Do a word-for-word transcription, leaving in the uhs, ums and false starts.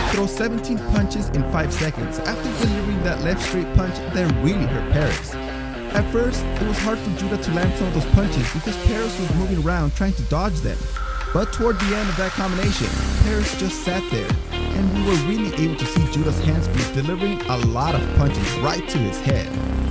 throw seventeen punches in five seconds after delivering that left straight punch that really hurt Paris. At first, it was hard for Judah to land some of those punches because Paris was moving around trying to dodge them. But toward the end of that combination, Paris just sat there, and we were really able to see Judah's hands be delivering a lot of punches right to his head.